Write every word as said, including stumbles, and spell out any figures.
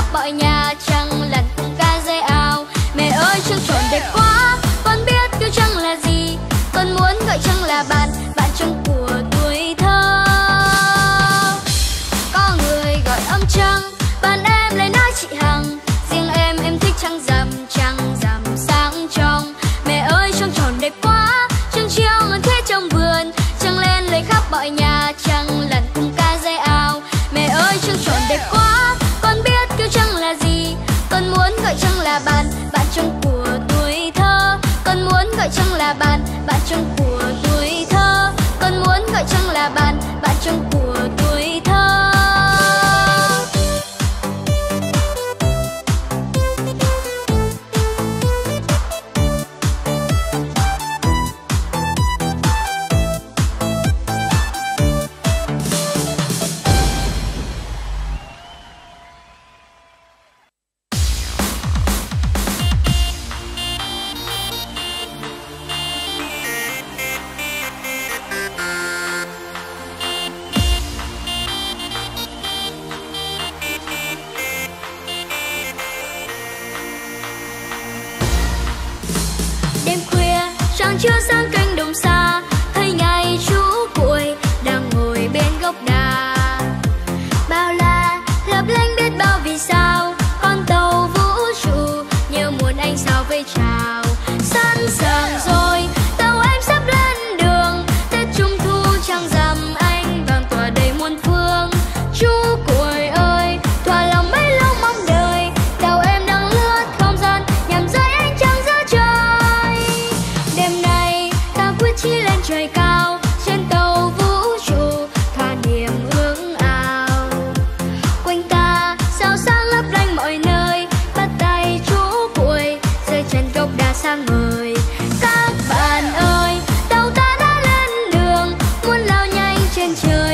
mọi nhà trăng lặn cùng ca dây áo. Mẹ ơi trăng tròn đẹp quá, con biết kêu trăng là gì, con muốn gọi trăng là bạn, bạn trăng của tuổi thơ. Có người gọi ông trăng, bạn em lại nói chị Hằng, riêng em em thích trăng rằm, trăng rằm sáng trong. Mẹ ơi trăng tròn đẹp quá, trăng treo ngân thế trong vườn, trăng lên lấy khắp mọi nhà trăng lặn cùng ca dây áo. Mẹ ơi trăng tròn đẹp quá, con biết kêu trăng là gì, con muốn gọi trăng là bạn, bạn trăng của tuổi thơ. Con muốn gọi trăng là bạn, bạn trăng của tuổi thơ. Con muốn gọi trăng là bạn, bạn trăng của tuổi thơ. Chưa sang cánh đồng xa, thấy ngày chú cuội đang ngồi bên gốc đà. Bao la lấp lánh biết bao vì sao, con tàu vũ trụ như muốn anh sao vây chào. Sẵn sàng rồi, tàu em sắp lên đường, Tết Trung Thu trăng rằm anh vàng tỏa đầy muôn phương. Chú cuội ơi, thỏa lòng mấy lâu mong đợi, tàu em đang lướt không gian nhằm rơi ánh trăng giữa trời. Đêm nay ta quyết chí lên trời cao, trên tàu vũ trụ thỏa niềm ước ao. Quanh ta sao sáng lấp lánh mọi nơi, bắt tay chú cuội rơi trên gốc đa sáng ngời. Các bạn ơi, tàu ta đã lên đường, muốn lao nhanh trên trời.